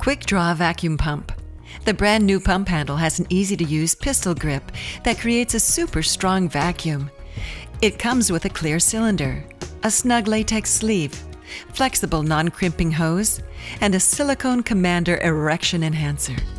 Quick Draw Vacuum Pump. The brand new pump handle has an easy-to-use pistol grip that creates a super strong vacuum. It comes with a clear cylinder, a snug latex sleeve, flexible non-crimping hose, and a silicone Commander erection enhancer.